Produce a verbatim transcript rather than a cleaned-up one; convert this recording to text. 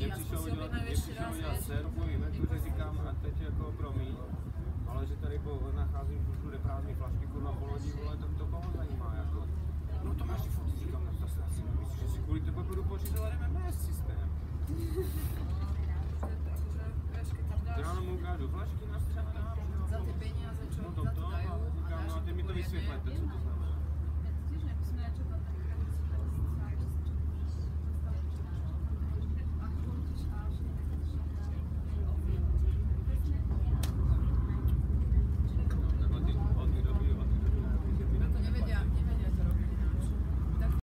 mě přišel udělat, mě přišel udělat servu, inventuře, říkám, a teď jako promiň, ale že tady po, nacházím všude prázdný flašky, kurva po lodi, vole, to, to koho zajímá, jako. No to máš ty foty, říkám, no to se asi nemyslíš, že si kvůli tebe budu pořizovat M M S systém. Ráno mu ukážu flašky na střele, za ty peníze, čo no to, to, za to dajú. říkám, no a ty mi to vysvětlete, co to